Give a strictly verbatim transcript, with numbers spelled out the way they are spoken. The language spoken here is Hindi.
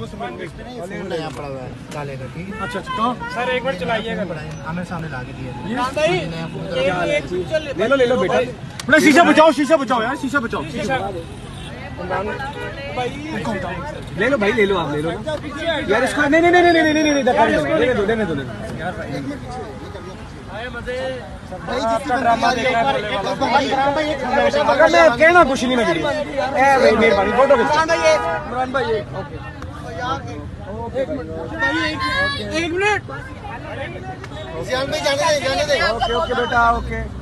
फोन नया पड़ा हुआ है काले का, ठीक है। अच्छा अच्छा सर एक मिनट चलाइएगा, आमने सामने ला के दिया ले लो ले लो बेटा, बड़ा शीशा बचाओ शीशा बचाओ यार, शीशा बचाओ ले लो भाई, ले लो आप ले लो यार इसको। नहीं नहीं नहीं नहीं नहीं नहीं देने दो देने दो यार मैं कहना कुछ नहीं, मैं मेहरबानी फोटो इमरान भाई एक मिनट, जाने दे जाने दे। ओके ओके बेटा ओके।